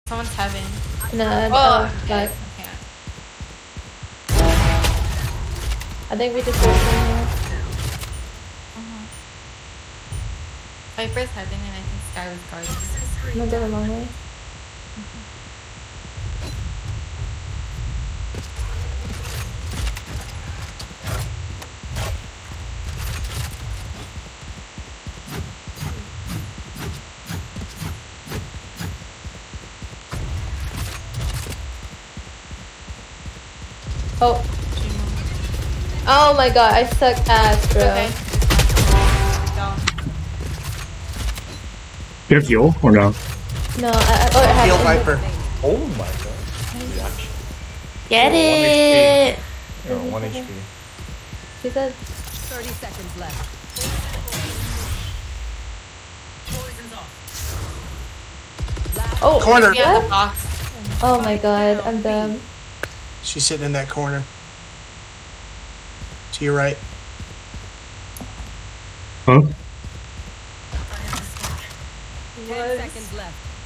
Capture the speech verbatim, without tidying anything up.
Someone's heaven. No, I'm, Oh, oh, okay. fuck. Okay. I think we just go from here. Uh-huh. Viper's heaven and I think Sky was guarding. I'm gonna go the wrong way. Oh. Oh my god, I suck ass, bro. Okay. Do you have heal or no? No, I, I, oh, I have Heal it. Viper. Oh my god. Get it! You're on one H P. She said. thirty seconds left. Oh, Corner. Yeah, the box. oh my god, I'm dumb. She's sitting in that corner. To your right. Huh? ten seconds left.